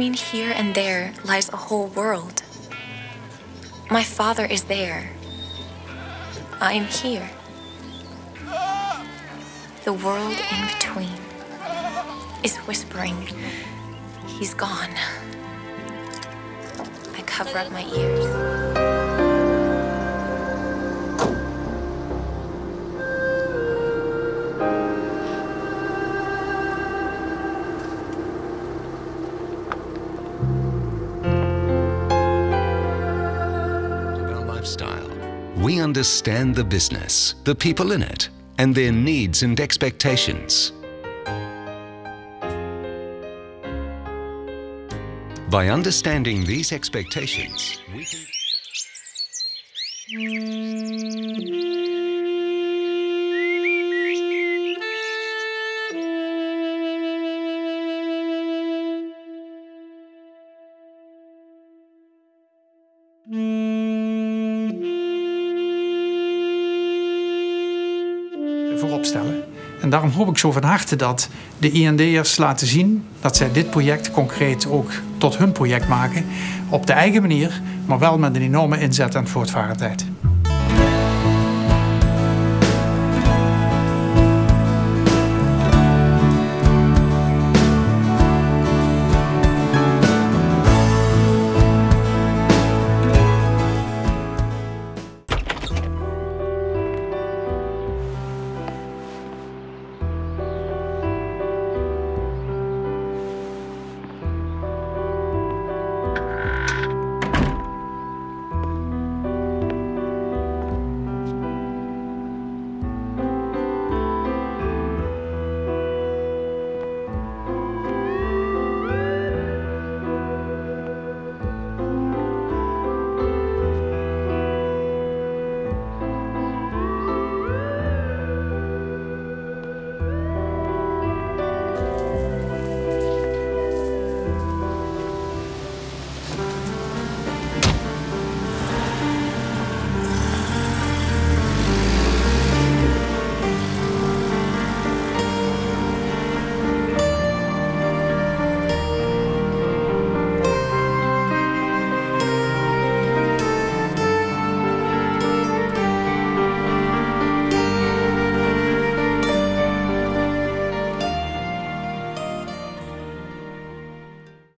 Between here and there lies a whole world. My father is there. I am here. The world in between is whispering, he's gone. I cover up my ears. We understand the business, the people in it, and their needs and expectations. By understanding these expectations, we can... voorop stellen. En daarom hoop ik zo van harte dat de IND'ers laten zien dat zij dit project concreet ook tot hun project maken. Op de eigen manier, maar wel met een enorme inzet en voortvarendheid.